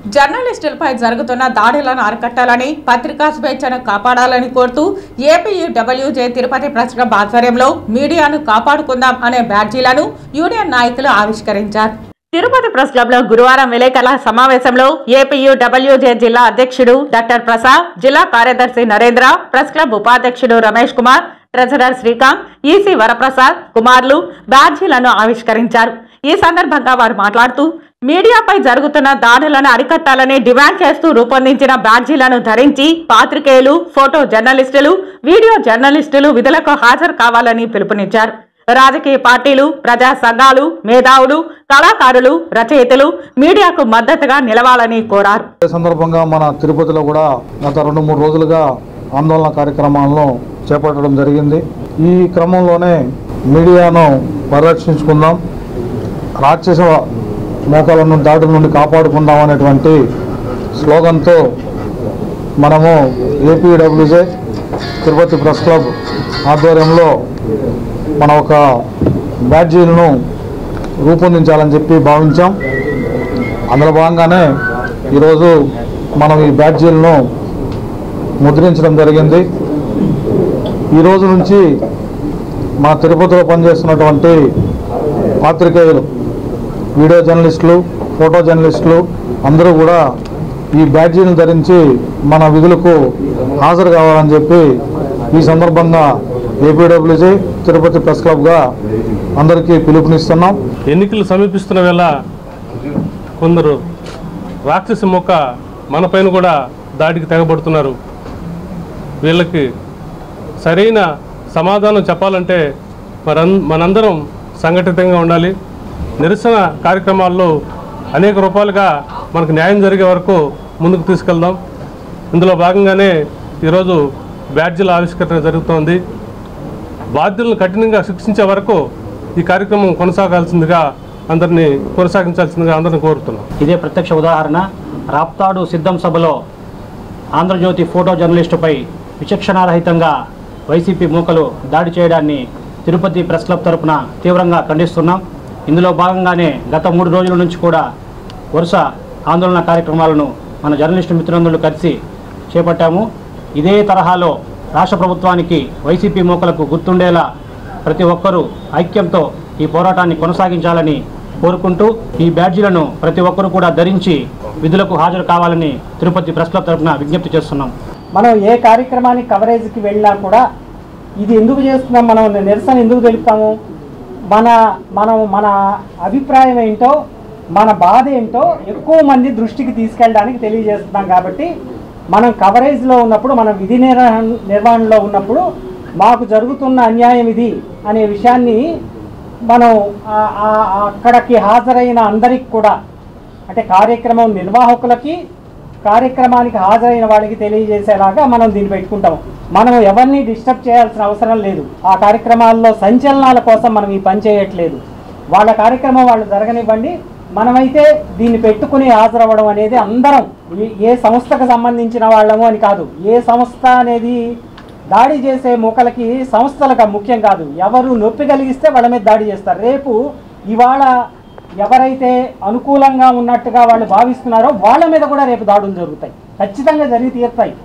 జర్నలిస్టులపై జరుగుతున్న దాడులను అరికట్టాలని, పత్రికా స్వేచ్ఛను కాపాడాలని కోరుతూ ఏపీయూడబ్ల్యూజే తిరుపతి ప్రెస్ క్లబ్ ఆధ్వర్యంలో మీడియాను కాపాడుకుందాం అనే బ్యాడ్జీలను యూనియన్ నాయకులు ఆవిష్కరించారు. తిరుపతి ప్రెస్ క్లబ్ లో గురువారం విలేకరుల సమావేశంలో ఏపీయూడబ్ల్యూజే జిల్లా అధ్యక్షుడు డాక్టర్ ప్రసాద్, జిల్లా కార్యదర్శి నరేంద్ర, ప్రెస్ క్లబ్ ఉపాధ్యక్షుడు రమేష్ కుమార్, ట్రెజరర్ శ్రీకాంత్, ఈసీ వరప్రసాద్ కుమార్లు బ్యాడ్జీలను ఆవిష్కరించారు. ఈ సందర్భంగా వారు మాట్లాడుతూ మీడియాపై జరుగుతున్న దాడులను అరికట్టాలని డిమాండ్ చేస్తూ రూపొందించిన బ్యాడ్జీలను ధరించి పాత్రికేయులు, ఫోటో జర్నలిస్టులు, వీడియో జర్నలిస్టులు విధులకు హాజరు కావాలని పిలుపునిచ్చారు. రాజకీయ పార్టీలు, ప్రజా సంఘాలు, మేధావులు, కళాకారులు, రచయితలు మీడియాకు మద్దతుగా నిలవాలని కోరారు. ఈ సందర్భంగా మన తిరుపతిలో కూడా గత 2-3 రోజులుగా ఆందోళన కార్యక్రమాలను చేపట్టడం జరిగింది. ఈ క్రమంలోనే మీడియాను పరిరక్షించుకుందాం, రాక్షస మోకాలను దాడుల నుండి కాపాడుకుందాం అనేటువంటి స్లోగన్తో మనము ఏపీడబ్ల్యూజే తిరుపతి ప్రెస్ క్లబ్ ఆధ్వర్యంలో మన ఒక బ్యాడ్జీలను రూపొందించాలని చెప్పి భావించాం. అందులో భాగంగానే ఈరోజు మనం ఈ బ్యాడ్జీలను ముద్రించడం జరిగింది. ఈరోజు నుంచి మన తిరుపతిలో పనిచేస్తున్నటువంటి పాత్రికేయులు, వీడియో జర్నలిస్టులు, ఫోటో జర్నలిస్టులు అందరూ కూడా ఈ బ్యాడ్జీలను ధరించి మన విధులకు హాజరు కావాలని చెప్పి ఈ సందర్భంగా ఏపీడబ్ల్యూజే తిరుపతి ప్రెస్ క్లబ్గా అందరికీ పిలుపునిస్తున్నాం. ఎన్నికలు సమీపిస్తున్న వేళ కొందరు రాక్షస మొక్క మనపైన కూడా దాడికి తెగబడుతున్నారు. వీళ్ళకి సరైన సమాధానం చెప్పాలంటే మనందరం సంఘటితంగా ఉండాలి. నిరసన కార్యక్రమాల్లో అనేక రూపాలుగా మనకు న్యాయం జరిగే వరకు ముందుకు తీసుకెళ్దాం. ఇందులో భాగంగానే ఈరోజు బ్యాడ్జీల ఆవిష్కరణ జరుగుతోంది. బాధ్యులను కఠినంగా శిక్షించే వరకు ఈ కార్యక్రమం కొనసాగించాల్సిందిగా అందరినీ కోరుతున్నాం. ఇదే ప్రత్యక్ష ఉదాహరణ. రాప్తాడు సిద్ధం సభలో ఆంధ్రజ్యోతి ఫోటో జర్నలిస్టుపై విచక్షణారహితంగా వైసీపీ మూకలు దాడి చేయడాన్ని తిరుపతి ప్రెస్ క్లబ్ తరపున తీవ్రంగా ఖండిస్తున్నాం. ఇందులో భాగంగానే గత 3 రోజుల నుంచి కూడా వరుస ఆందోళన కార్యక్రమాలను మన జర్నలిస్టు మిత్రులందరూ కలిసి చేపట్టాము. ఇదే తరహాలో రాష్ట్ర ప్రభుత్వానికి, వైసీపీ మూకలకు గుర్తుండేలా ప్రతి ఒక్కరూ ఐక్యంతో ఈ పోరాటాన్ని కొనసాగించాలని కోరుకుంటూ ఈ బ్యాడ్జీలను ప్రతి ఒక్కరూ కూడా ధరించి విధులకు హాజరు కావాలని తిరుపతి ప్రెస్ క్లబ్ తరపున విజ్ఞప్తి చేస్తున్నాం. మనం ఏ కార్యక్రమానికి కవరేజ్కి వెళ్ళినా కూడా ఇది ఎందుకు చేస్తున్నాం, మనం నిరసన ఎందుకు తెలుపుతాము, మన అభిప్రాయం ఏంటో, మన బాధ ఏంటో ఎక్కువ మంది దృష్టికి తీసుకెళ్ళడానికి తెలియజేస్తున్నాం. కాబట్టి మనం కవరేజ్లో ఉన్నప్పుడు, మనం విధి నిర్వహణలో ఉన్నప్పుడు మాకు జరుగుతున్న అన్యాయం ఇది అనే విషయాన్ని మనం అక్కడికి హాజరైన అందరికి కూడా, అంటే కార్యక్రమం నిర్వాహకులకి, కార్యక్రమానికి హాజరైన వాళ్ళకి తెలియజేసేలాగా మనం దీన్ని పెట్టుకుంటాము. మనం ఎవరిని డిస్టర్బ్ చేయాల్సిన అవసరం లేదు. ఆ కార్యక్రమాల్లో సంచలనాల కోసం మనం ఈ పని చేయట్లేదు. వాళ్ళ కార్యక్రమం వాళ్ళు జరగనివ్వండి. మనమైతే దీన్ని పెట్టుకుని హాజరవ్వడం అనేది అందరం, ఏ సంస్థకు సంబంధించిన వాళ్ళము అని కాదు. ఏ సంస్థ అనేది దాడి చేసే మూకలకి సంస్థలకు ముఖ్యం కాదు. ఎవరు నొప్పి కలిగిస్తే వాళ్ళ మీద దాడి చేస్తారు. రేపు ఇవాళ ఎవరైతే అనుకూలంగా ఉన్నట్టుగా వాళ్ళు భావిస్తున్నారో వాళ్ళ మీద కూడా రేపు దాడులు జరుగుతాయి, ఖచ్చితంగా జరిగి తీరుతాయి.